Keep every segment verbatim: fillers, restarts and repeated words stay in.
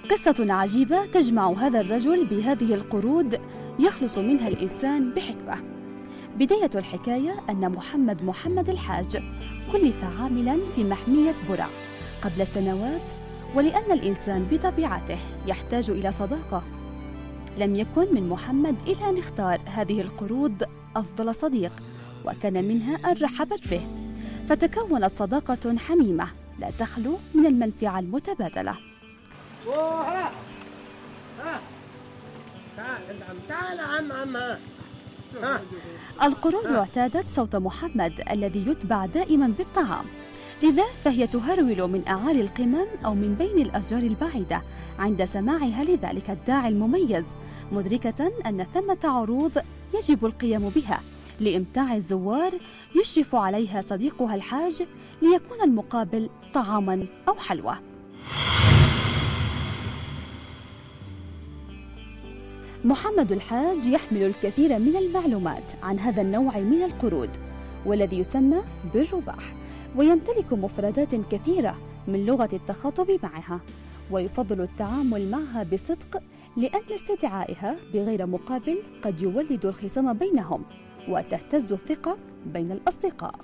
قصة عجيبة تجمع هذا الرجل بهذه القرود يخلص منها الإنسان بحكمة. بداية الحكاية أن محمد محمد الحاج كلف عاملا في محمية برع قبل سنوات، ولأن الإنسان بطبيعته يحتاج إلى صداقة، لم يكن من محمد إلا أن اختار هذه القرود أفضل صديق، وكان منها أن رحبت به، فتكونت صداقة حميمة لا تخلو من المنفعة المتبادلة. تعال عم عم ها. القرود اعتادت صوت محمد الذي يتبع دائما بالطعام، لذا فهي تهرول من أعالي القمم أو من بين الأشجار البعيدة عند سماعها لذلك الداعي المميز، مدركة أن ثمة عروض يجب القيام بها لإمتاع الزوار يشرف عليها صديقها الحاج، ليكون المقابل طعاما أو حلوى. محمد الحاج يحمل الكثير من المعلومات عن هذا النوع من القرود والذي يسمى بالرباح، ويمتلك مفردات كثيرة من لغة التخاطب معها، ويفضل التعامل معها بصدق، لأن استدعائها بغير مقابل قد يولد الخصام بينهم وتهتز الثقة بين الأصدقاء.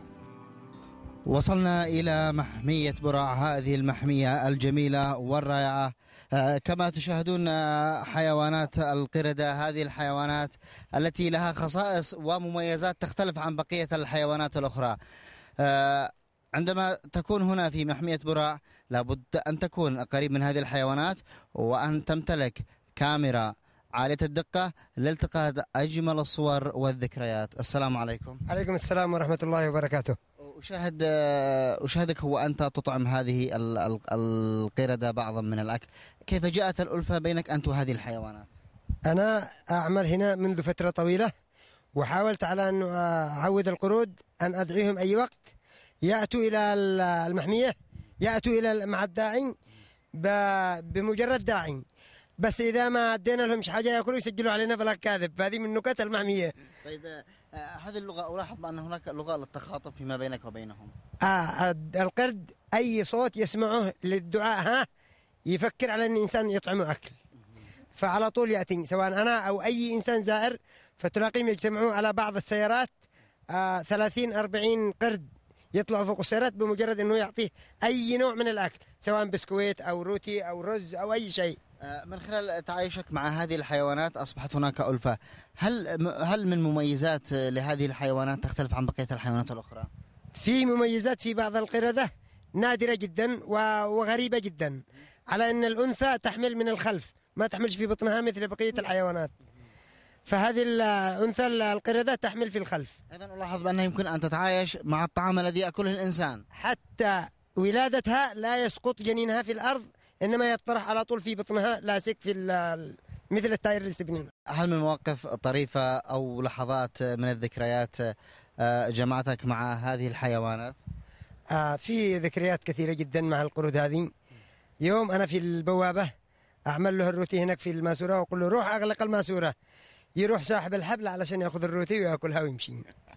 وصلنا إلى محمية برع، هذه المحمية الجميلة والرائعة. كما تشاهدون حيوانات القردة، هذه الحيوانات التي لها خصائص ومميزات تختلف عن بقية الحيوانات الأخرى. عندما تكون هنا في محمية برع لابد أن تكون قريب من هذه الحيوانات، وأن تمتلك كاميرا عالية الدقة لالتقاط أجمل الصور والذكريات. السلام عليكم. عليكم السلام ورحمة الله وبركاته. أشاهد أشاهدك وأنت تطعم هذه القردة بعضا من الأكل، كيف جاءت الألفة بينك أنت وهذه الحيوانات؟ أنا أعمل هنا منذ فترة طويلة، وحاولت على أن أعود القرود أن أدعيهم أي وقت يأتوا إلى المحمية، يأتوا إلى مع الداعي بمجرد داعي، بس إذا ما أدينا لهم حاجة يأكلوا يسجلوا علينا بلا كاذب. هذه من نكت المحمية. طيب هذه اللغة ألاحظ أن هناك لغة للتخاطب فيما بينك وبينهم. آه القرد أي صوت يسمعه للدعاء ها يفكر على أن الإنسان يطعمه أكل، فعلى طول يأتي سواء أنا أو أي إنسان زائر، فتلاقيهم يجتمعوا على بعض السيارات، آه ثلاثين أربعين قرد يطلعوا فوق السيارات بمجرد أنه يعطيه أي نوع من الأكل، سواء بسكويت أو روتي أو رز أو أي شيء. من خلال تعايشك مع هذه الحيوانات أصبحت هناك ألفة، هل هل من مميزات لهذه الحيوانات تختلف عن بقية الحيوانات الأخرى؟ في مميزات في بعض القردة نادرة جدا وغريبة جدا، على أن الأنثى تحمل من الخلف، ما تحملش في بطنها مثل بقية الحيوانات، فهذه الأنثى القردة تحمل في الخلف. إذن ألاحظ بأنها يمكن أن تتعايش مع الطعام الذي يأكله الإنسان، حتى ولادتها لا يسقط جنينها في الأرض، إنما يطرح على طول في بطنها لاسك في مثل التاير الاستبنين. هل من مواقف طريفة أو لحظات من الذكريات جمعتك مع هذه الحيوانات؟ آه في ذكريات كثيرة جدا مع القرود هذه. يوم أنا في البوابة أعمل له الروتي هناك في الماسورة، وأقول له روح أغلق الماسورة، يروح ساحب الحبل علشان يأخذ الروتي ويأكلها ويمشي.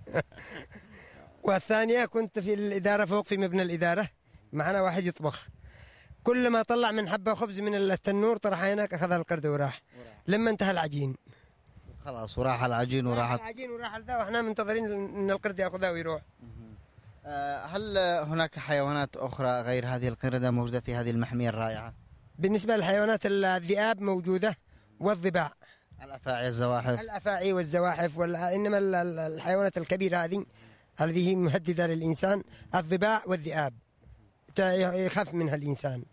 والثانية كنت في الإدارة فوق في مبنى الإدارة، معنا واحد يطبخ، كل ما طلع من حبة خبز من التنور طرحها هناك، أخذها القرد وراح. لما انتهى العجين خلاص وراح العجين وراح العجين وراح الذا، واحنا منتظرين ان القرد ياخذها ويروح. هل هناك حيوانات أخرى غير هذه القردة موجودة في هذه المحمية الرائعة؟ بالنسبة للحيوانات الذئاب موجودة، والضباع، الأفاعي الزواحف الأفاعي والزواحف وال... إنما الحيوانات الكبيرة هذه هذه مهددة للإنسان، الضباع والذئاب يخاف منها الإنسان.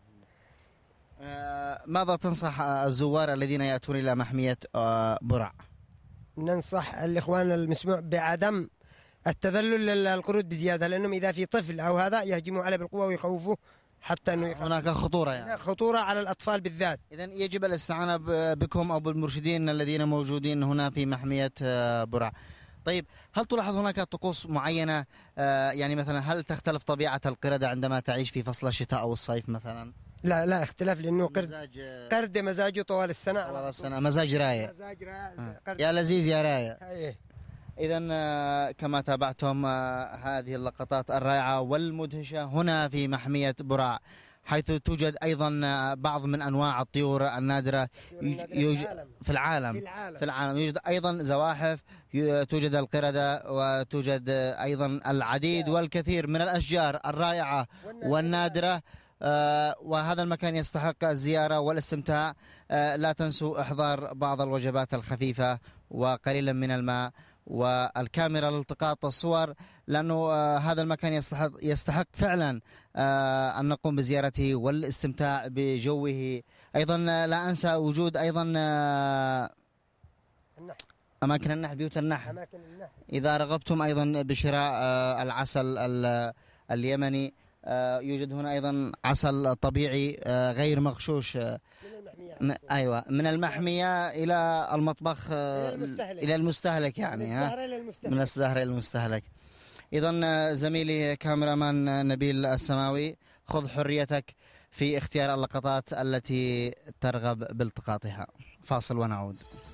ماذا تنصح الزوار الذين يأتون إلى محمية برع؟ ننصح الإخوان المسموع بعدم التذلل للقرود بزيادة، لأنهم إذا في طفل أو هذا يهجموا عليه بالقوة ويخوفوه حتى أنه يخاف. هناك خطورة يعني. خطورة على الأطفال بالذات. إذن يجب الاستعانة بكم أو بالمرشدين الذين موجودين هنا في محمية برع. طيب هل تلاحظ هناك طقوس معينة، يعني مثلا هل تختلف طبيعة القردة عندما تعيش في فصل الشتاء أو الصيف مثلا؟ لا لا اختلاف، لأنه قرد مزاج قرد مزاجه طوال السنة طوال السنة مزاج رايق، مزاج رايق يا لذيذ يا رايق. إذا كما تابعتم هذه اللقطات الرائعة والمدهشة هنا في محمية برع، حيث توجد أيضا بعض من أنواع الطيور النادرة يوجد في العالم في العالم في العالم يوجد أيضا زواحف، توجد القردة، وتوجد أيضا العديد والكثير من الأشجار الرائعة والنادرة. آه وهذا المكان يستحق الزيارة والاستمتاع. آه لا تنسوا إحضار بعض الوجبات الخفيفة وقليلا من الماء والكاميرا لالتقاط الصور، لأنه آه هذا المكان يستحق, يستحق فعلا آه أن نقوم بزيارته والاستمتاع بجوه. أيضا لا أنسى وجود أيضا آه أماكن النحل، بيوت النحل. أماكن النحل. إذا رغبتم أيضا بشراء آه العسل اليمني، آه يوجد هنا أيضا عسل طبيعي آه غير مغشوش، آه من أيوة من المحمية إلى المطبخ، آه إلى المستهلك يعني، من الزهرة إلى المستهلك. من الزهرة إلى المستهلك. إذن زميلي كاميرامان نبيل السماوي، خذ حريتك في اختيار اللقطات التي ترغب بالتقاطها. فاصل ونعود.